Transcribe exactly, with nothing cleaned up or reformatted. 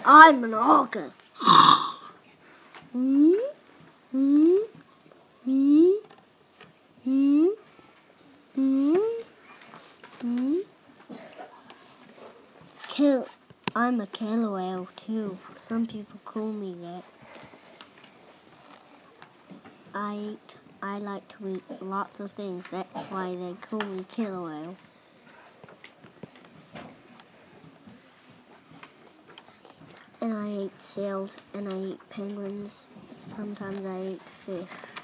I'm an orca. Hmm? Hmm? Hmm? Hmm? Hmm? Hmm? Kill. I'm a killer whale too. Some people call me that. I eat. I like to eat lots of things. That's why they call me killer whale. And I eat seals, and I eat penguins. Sometimes I eat fish.